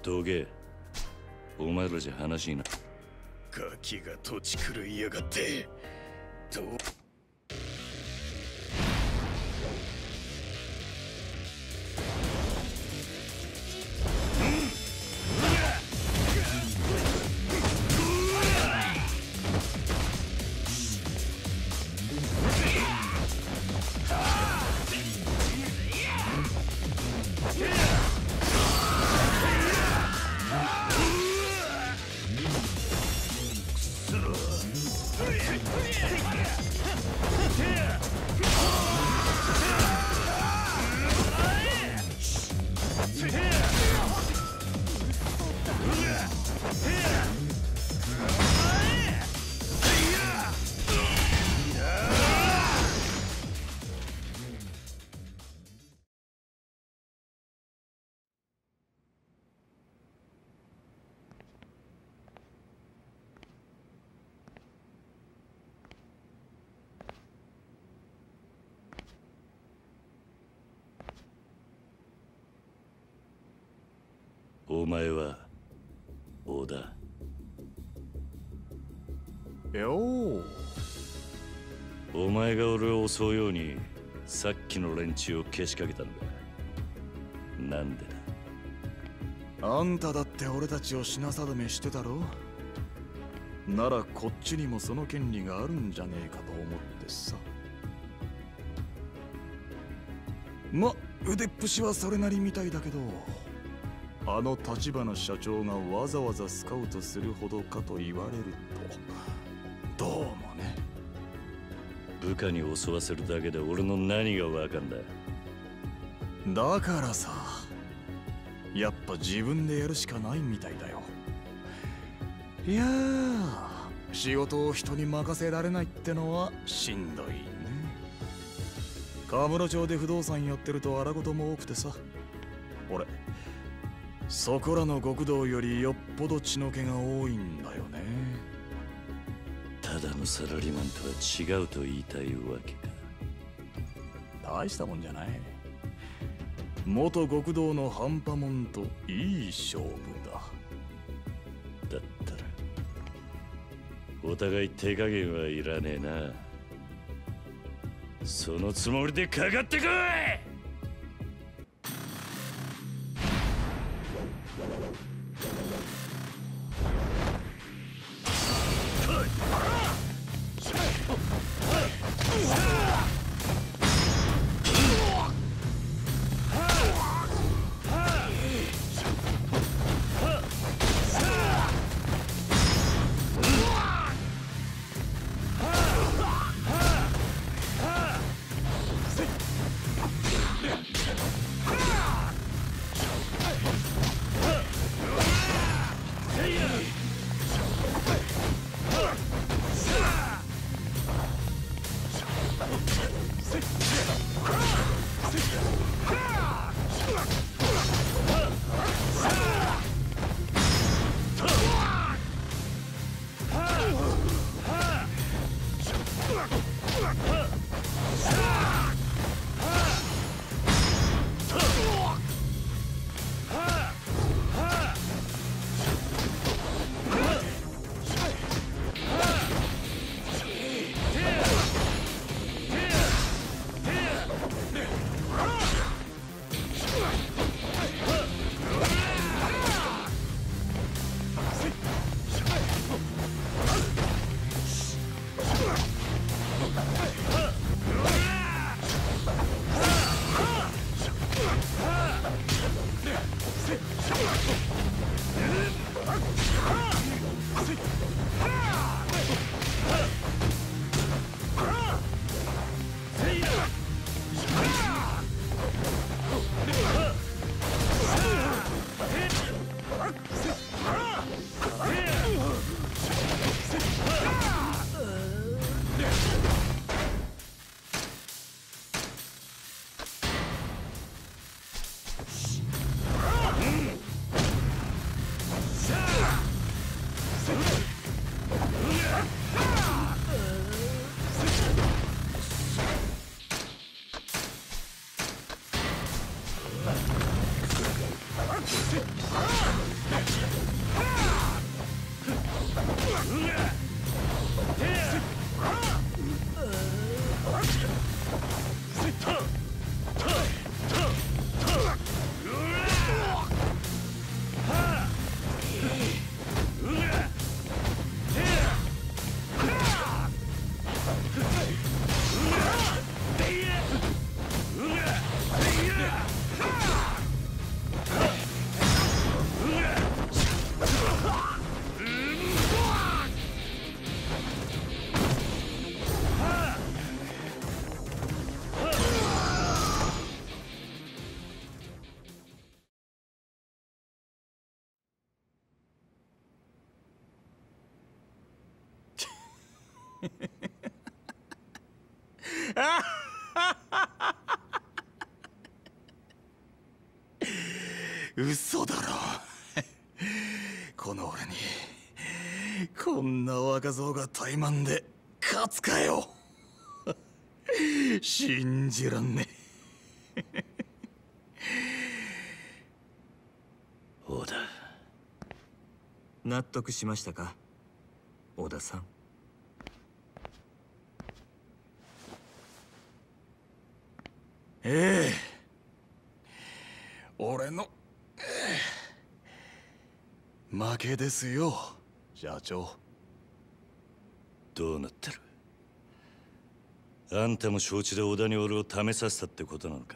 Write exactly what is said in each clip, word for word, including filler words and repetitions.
どけ。お前らじゃ話にな。 ガキが土地狂いやがって。どうお前は織田。 よー。 お前が俺を襲うようにさっきの連中をけしかけたんだ。なんでだ。 あんただって俺たちを品定めしてたろ。ならこっちにもその権利があるんじゃねえかと思ってさ。ま、腕っぷしはそれなりみたいだけど、あの立花社長がわざわざスカウトするほどかと言われると、どうもね。 部下に襲わせるだけで俺の何がわかんだ。 だからさ、やっぱ自分でやるしかないみたいだよ。いやー、仕事を人に任せられないってのはしんどいね。カムロ町で不動産やってると荒事も多くてさ、俺そこらの極道よりよっぽど血の気が多いんだよね。 ただのサラリーマンとは違うと言いたいわけか。 大したもんじゃない。元極道の半端もんといい勝負だ。 だったらお互い手加減はいらねえな。そのつもりでかかってこい。 嘘だろ。この俺にこんな若造が怠慢で勝つかよ。信じらんねえ。 王だ。 納得しましたか、織田さん。 ええ、俺の、ええ、負けですよ、社長。 どうなってる？あんたも承知で織田に俺を試させたってことなのか？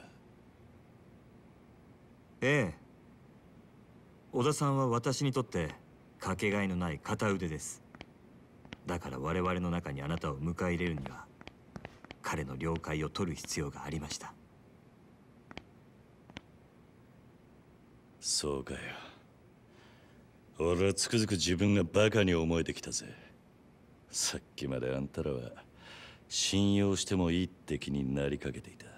ええ、織田さんは私にとってかけがえのない片腕です。だから我々の中にあなたを迎え入れるには彼の了解を取る必要がありました。 そうかよ。俺はつくづく自分がバカに思えてきたぜ。さっきまであんたらは信用してもいいって気になりかけていた。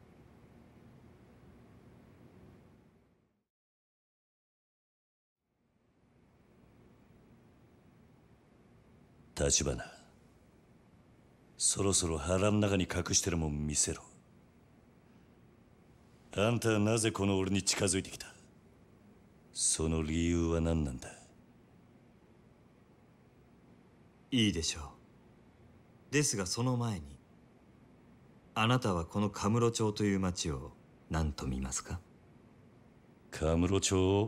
橘、そろそろ腹の中に隠してるもん見せろ。あんたはなぜこの俺に近づいてきた？その理由は何なんだ？ いいでしょう。ですがその前に、あなたはこのカムロ町という町を何と見ますか？ カムロ町？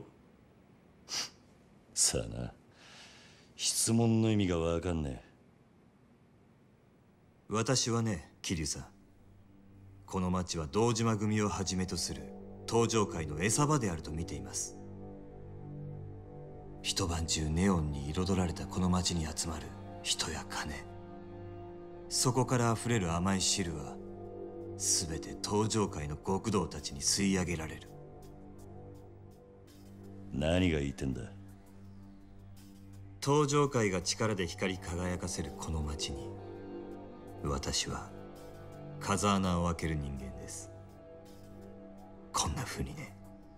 さあな、質問の意味がわかんねえ。 私はね、桐生さん、この町は堂島組をはじめとする東上界の餌場であると見ています。一晩中ネオンに彩られたこの町に集まる人や金、そこから溢れる甘い汁は全て東上界の極道たちに吸い上げられる。 何が言いてんだ？ 東上界が力で光り輝かせるこの町に、私は風穴を開ける人間です。こんな風にね。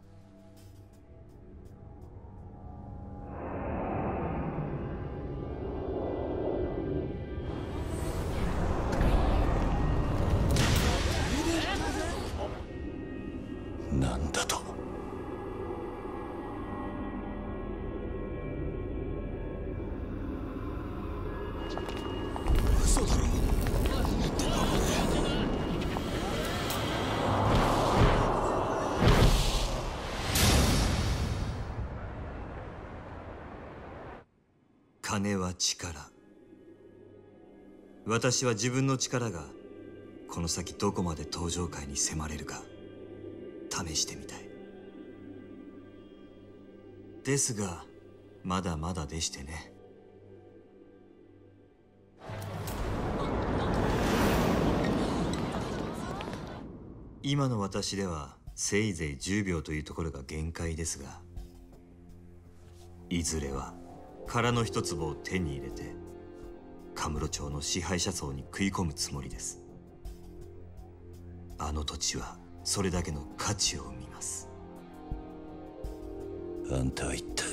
なんだと？ 嘘だろ。 金は力。私は自分の力がこの先どこまで東上界に迫れるか試してみたい。ですがまだまだでしてね。今の私ではせいぜいじゅうびょうというところが限界ですが、いずれは殻の一粒を手に入れてカムロ町の支配者層に食い込むつもりです。あの土地はそれだけの価値を生みます。 あんたは一体？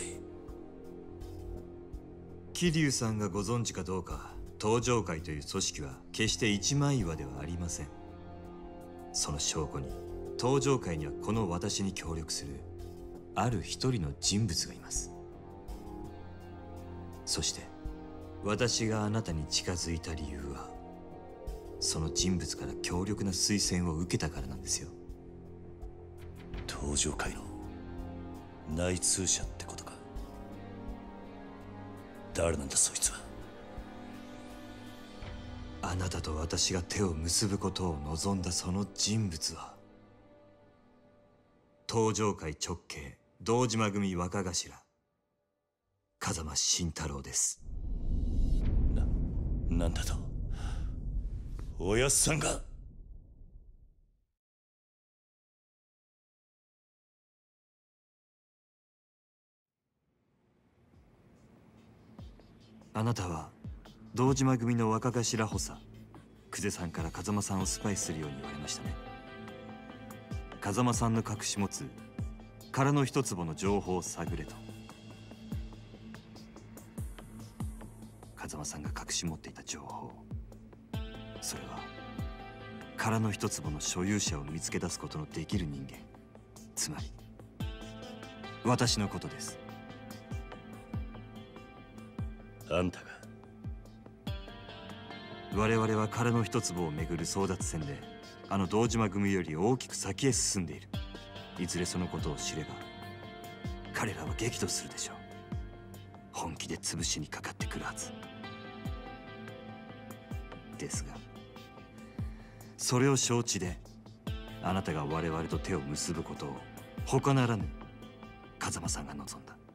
桐生さんがご存知かどうか、東上界という組織は決して一枚岩ではありません。その証拠に東上界にはこの私に協力するある一人の人物がいます。そして私があなたに近づいた理由は、その人物から強力な推薦を受けたからなんですよ。 東上界の内通者ってことか。誰なんだそいつは？ あなたと私が手を結ぶことを望んだその人物は、東上界直系堂島組若頭風間慎太郎です。 な、なんだと？おやっさんが？ あなたは堂島組の若頭補佐久世さんから風間さんをスパイするように言われましたね。風間さんの隠し持つ殻の一坪の情報を探れと。風間さんが隠し持っていた情報、それは殻の一坪の所有者を見つけ出すことのできる人間、つまり私のことです。 あんたが？ 我々は殻の一坪をめぐる争奪戦であの堂島組より大きく先へ進んでいる。いずれそのことを知れば彼らは激怒するでしょう。本気で潰しにかかってくるはずですが、それを承知であなたが我々と手を結ぶことを他ならぬ風間さんが望んだ。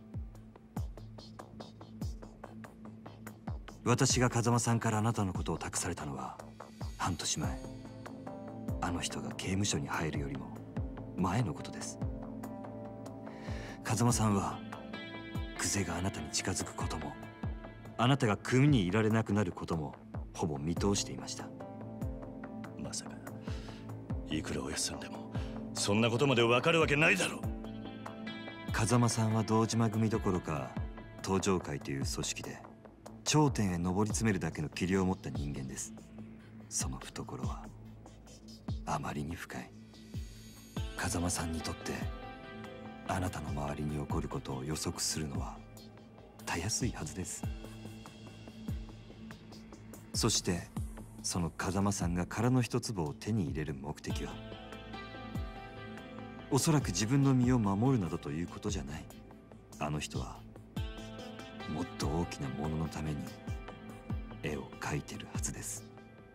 私が風間さんからあなたのことを託されたのは半年前、あの人が刑務所に入るよりも前のことです。風間さんは久世があなたに近づくこともあなたが組にいられなくなることもほぼ見通していました。 まさかいくらおやっさんでもそんなことまで分かるわけないだろう。 風間さんは堂島組どころか東上会という組織で頂点へ上り詰めるだけの器量を持った人間です。その懐はあまりに深い。風間さんにとってあなたの周りに起こることを予測するのはたやすいはずです。そしてその風間さんが殻の一坪を手に入れる目的はおそらく自分の身を守るなどということじゃない。あの人はもっと大きなもののために絵を描いてるはずです。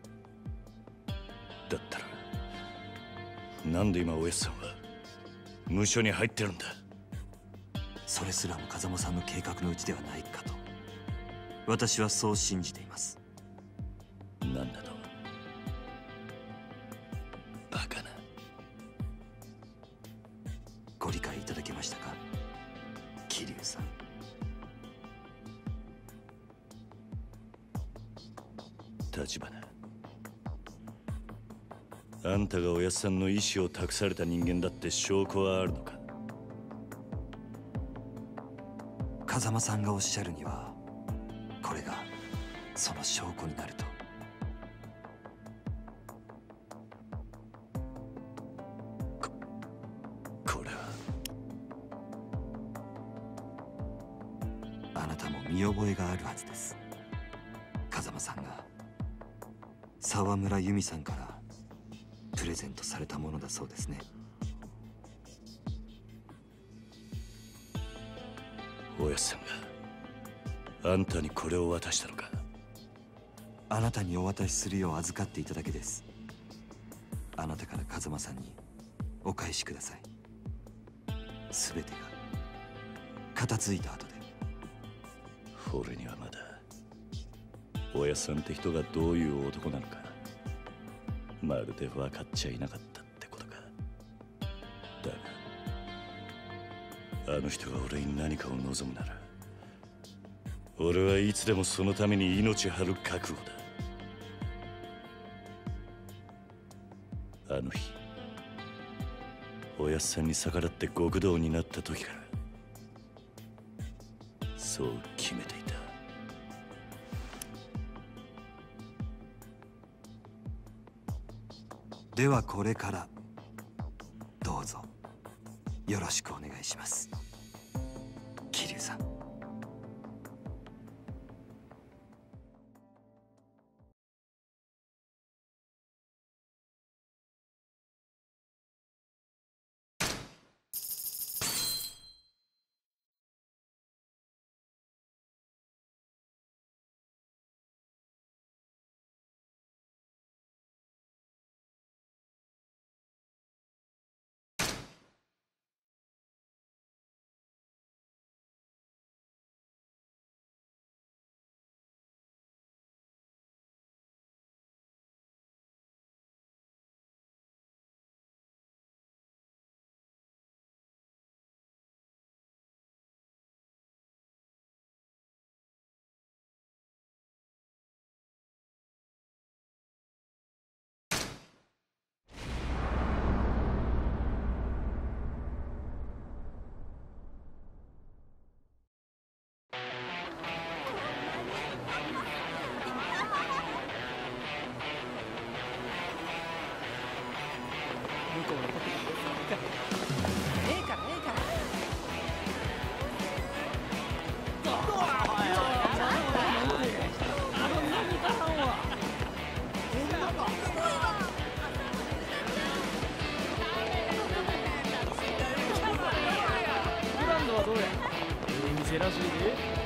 だったらなんで今おやっさんは無所に入ってるんだ。 それすらも風間さんの計画のうちではないかと私はそう信じています。 なんだと？バカな。 ご理解いただけましたか、桐生さん。 立花、あんたがおやっさんの意志を託された人間だって証拠はあるのか？ 風間さんがおっしゃるにはこれがその証拠になると。 これはあなたも見覚えがあるはずです。風間さんが沢村由美さんからプレゼントされたものだそうですね。 おやっさんがあんたにこれを渡したのか？ あなたにお渡しするよう預かっていただけです。あなたから風間さんにお返しください。すべてが片付いた後で。 俺にはまだおやっさんって人がどういう男なのかまるで分かっちゃいなかったってことか。だがあの人が俺に何かを望むなら俺はいつでもそのために命張る覚悟だ。あの日おやっさんに逆らって極道になった時からそう決めていた。 ではこれからどうぞよろしくお願いします、桐生さん。 や。ええ店らしいで。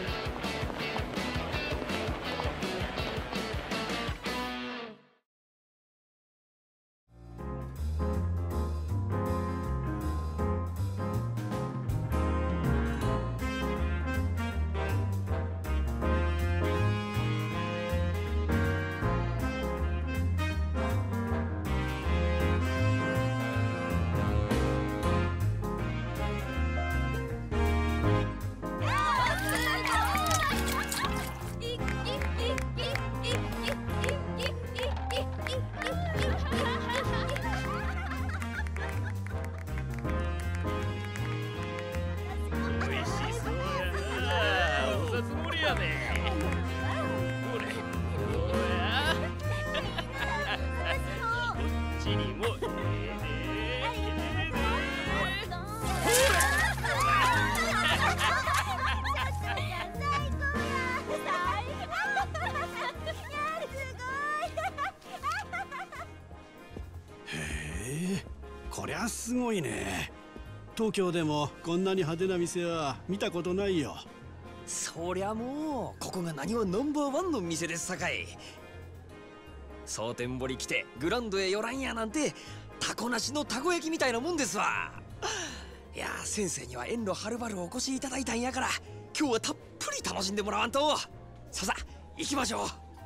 こりゃすごいね。東京でもこんなに派手な店は見たことないよ。 そりゃもうここが何はナンバーワンの店ですさかい。蒼天堀来てグランドへ寄らんやなんてタコなしのたこ焼きみたいなもんですわ。いや先生には遠路はるばるお越しいただいたんやから今日はたっぷり楽しんでもらわんと。ささ行きましょう。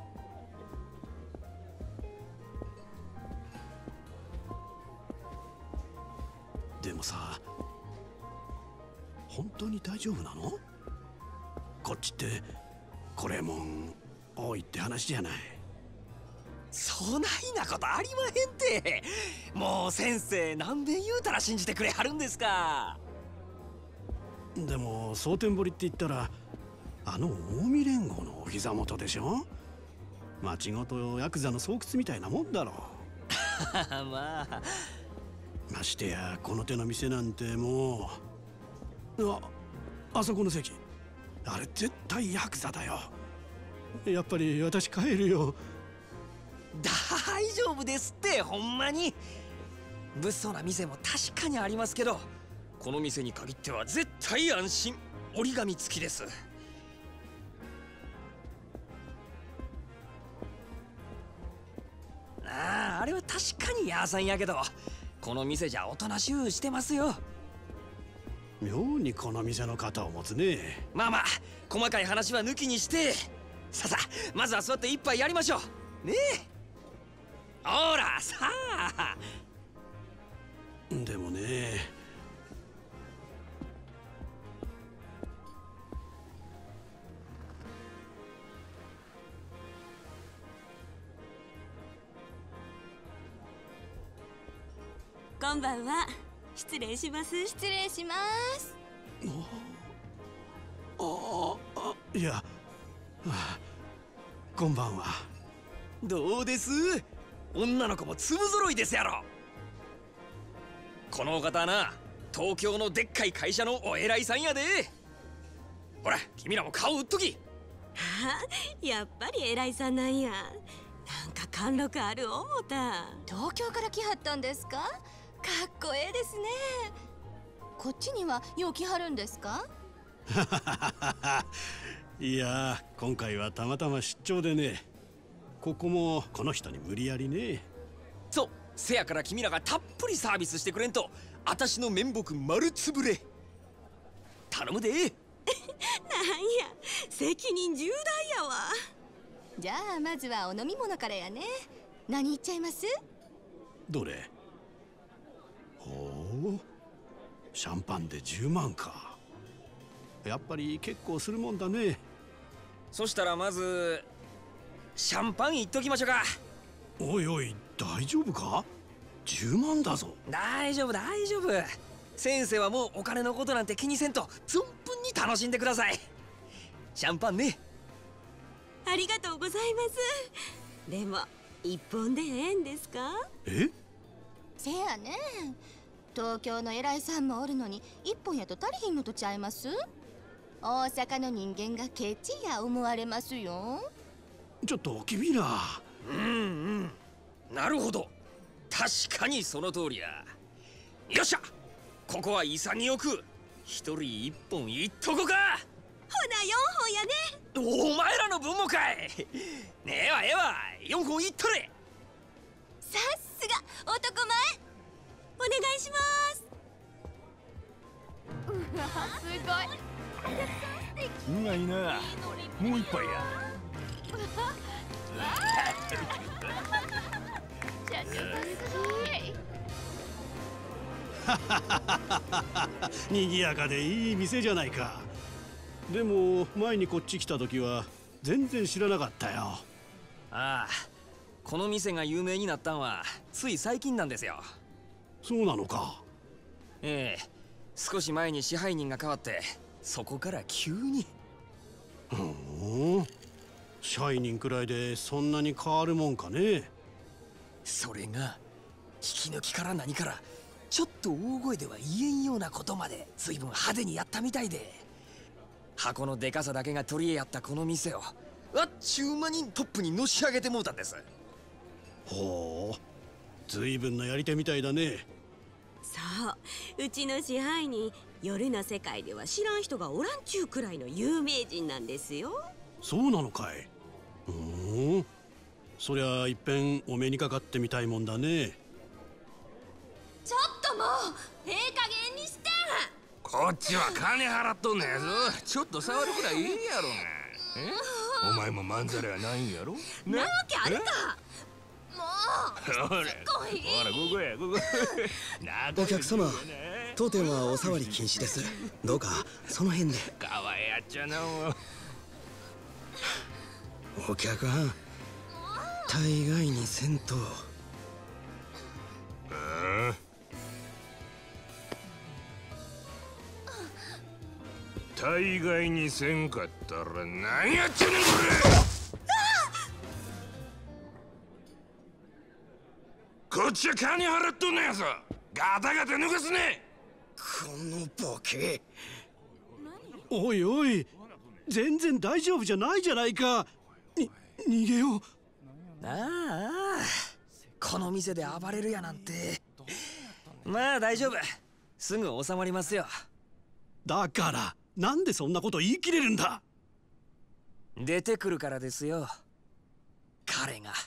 でもさ、本当に大丈夫なの？こっちってこれもん多いって話じゃない。 そないなことありまへんて。もう先生何べん言うたら信じてくれはるんですか。 でも蒼天堀って言ったらあの近江連合のお膝元でしょ。町ごとヤクザの巣窟みたいなもんだろまあましてやこの手の店なんてもう、あ、あそこの席、あれ絶対ヤクザだよ。やっぱり私帰るよ。 大丈夫ですってほんまに。物騒な店も確かにありますけどこの店に限っては絶対安心。折り紙付きです。ああ、あれは確かにヤーさんやけどこの店じゃおとなしゅうしてますよ。 妙にこの店の肩を持つね。 まあまあ細かい話は抜きにしてささまずは座って一杯やりましょうねえ。ほらさあ。 でもね、 こんばんは。失礼します。 失礼します。 ああ、いや、あ、こんばんは。 どうです？女の子も粒揃いですやろ。このお方はな東京のでっかい会社のお偉いさんやで。ほら君らも顔売っとき。 あ、やっぱり偉いさんなんや。なんか貫禄ある思うた。 東京から来はったんですか？かっこええですね。こっちにはよう来はるんですか？ いや、今回はたまたま出張でね。ここもこの人に無理やりね。 そう、せやから君らがたっぷりサービスしてくれんとあたしの面目丸つぶれ。頼むで。なんや責任重大やわ。 じゃあまずはお飲み物からやね。何言っちゃいます？ どれ？ほう、シャンパンでじゅうまんか。やっぱり結構するもんだね。 そしたらまずシャンパンいっときましょうか。 おいおい、大丈夫か？じゅうまんだぞ。 大丈夫大丈夫。先生はもうお金のことなんて気にせんと存分に楽しんでください。シャンパンね。 ありがとうございます。でも一本でええんですか？ え？ せやね。東京の偉いさんもおるのに一本やと足りひんのとちゃいます？大阪の人間がケチや思われますよ。 ちょっと君ら。 うんうん、なるほど。確かにその通りや。よっしゃ、ここは潔く一人一本いっとこか。 ほなよんほんやね。 お前らの分もかい。ねえわええわ、よんほんいっとれ。 さすが男前。 お願いします。 うわすごい。 うまいな。もう一杯や。 にぎやかでいい店じゃないか。でも前にこっち来た時は全然知らなかったよ。 ああ、この店が有名になったんはつい最近なんですよ。 そうなのか。 ええ、少し前に支配人が変わって、そこから急に。 ふん、支配人くらいでそんなに変わるもんかね。 それが引き抜きから何からちょっと大声では言えんようなことまで随分派手にやったみたいで、箱のでかさだけが取り柄やったこの店をあっちゅう間にトップにのし上げてもうたんです。 ほう、随分なやり手みたいだね。 そう、うちの支配人、夜の世界では知らん人がおらんちゅうくらいの有名人なんですよ。 そうなのかい。うーん、そりゃいっぺんお目にかかってみたいもんだね。 ちょっともうええ加減にして。 こっちは金払っとんねやぞ。ちょっと触るくらいいいやろが。え？お前もまんざらはないんやろ。 なわけあるか。もうほら、 こいほら、ここや、ここ。 お客様、当店はお触り禁止です。どうかその辺で。 かわいやっちゃなもう。 お客はん、大概にせんと。 ああ、大概にせんかったら何やっちゃねんこれ。こっちは金払っとんのやぞ。ガタガタ抜かすね。 このボケ。 おいおい、全然大丈夫じゃないじゃないか。に逃げよう。 ああ、この店で暴れるやなんて。まあ大丈夫、すぐ収まりますよ。 だからなんでそんなこと言い切れるんだ。 出てくるからですよ、彼が。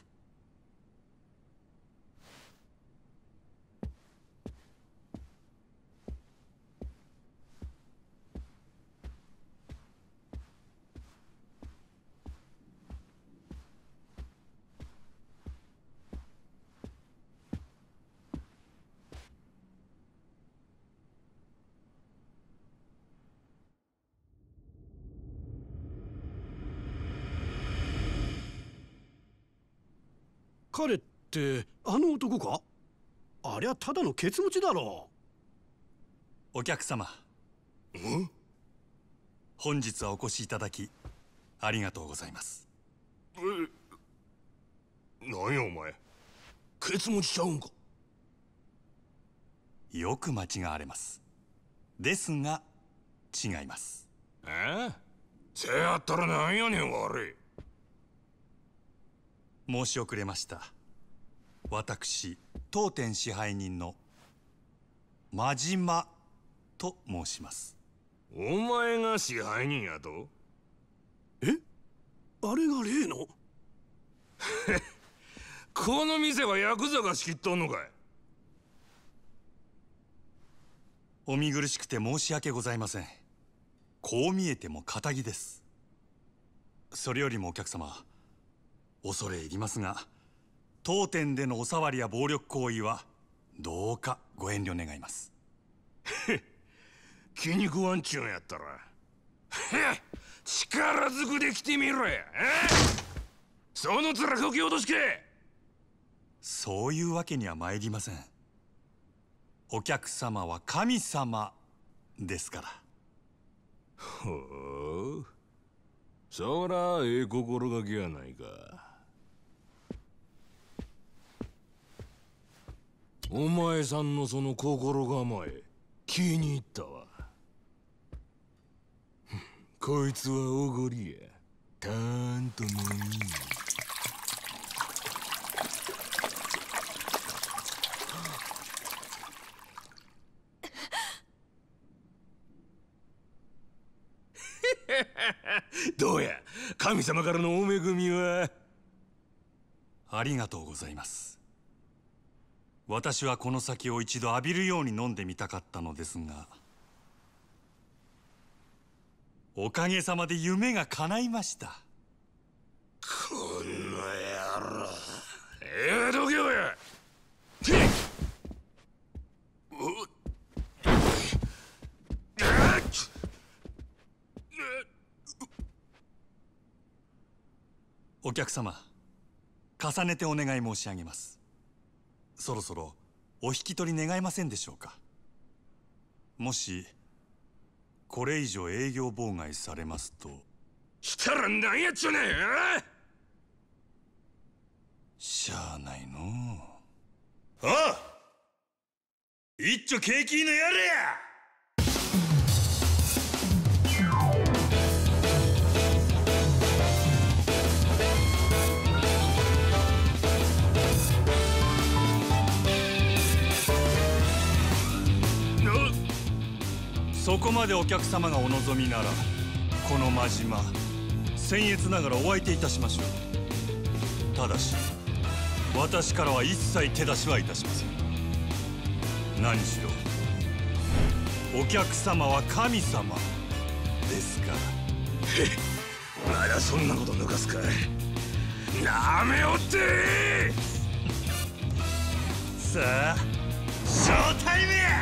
彼ってあの男か。ありゃただのケツ持ちだろう。お客様、 ん？ 本日はお越しいただきありがとうございます。 え、何やお前、ケツ持ちちゃうんか。 よく間違われます。ですが違います。 え？せやったらなんやねん悪い。 申し遅れました。私当店支配人の真島と申します。 お前が支配人やと？ え？あれが例のこの店はヤクザが仕切っとんのかい。 お見苦しくて申し訳ございません。こう見えても堅気です。それよりもお客様、恐れ入りますが、当店でのお触りや暴力行為はどうかご遠慮願います。 気に食わんちゅうんやったら力ずくで来てみろや。その面こき落としけ。 そういうわけには参りません。お客様は神様ですから。 ほう、そらええ心がけやないか。お前さんのその心構え気に入ったわ。こいつはおごりや。たーんともいい。 どうや、神様からのお恵みは。 ありがとうございます。私はこの酒を一度浴びるように飲んでみたかったのですが、おかげさまで夢が叶いました。 この野郎。ええ、どけよや。 お客様、重ねてお願い申し上げます。そろそろお引き取り願えませんでしょうか。もしこれ以上営業妨害されますと。 したら何やっちゅうねん。 しゃあないのう。ああ、一丁景気のやれや。そこまでお客様がお望みなら、この真島僭越ながらお相手いたしましょう。ただし私からは一切手出しはいたしません。何しろお客様は神様ですから。 まだそんなこと抜かすか。なめおってさあ、ショータイムや。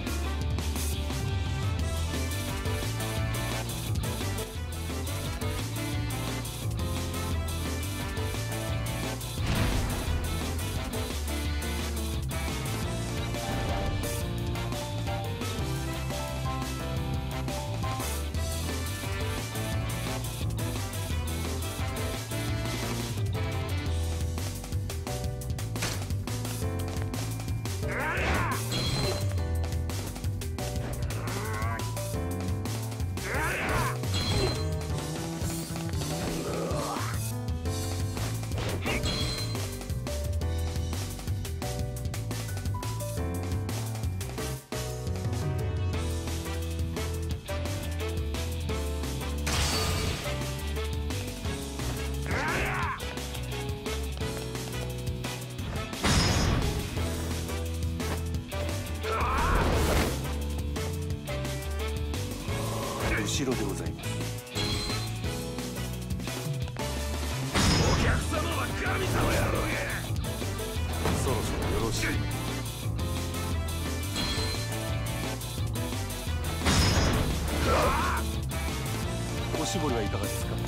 後ろでございます。お客様は神様やろうが。 そろそろよろしい。 おしぼりはいかがですか。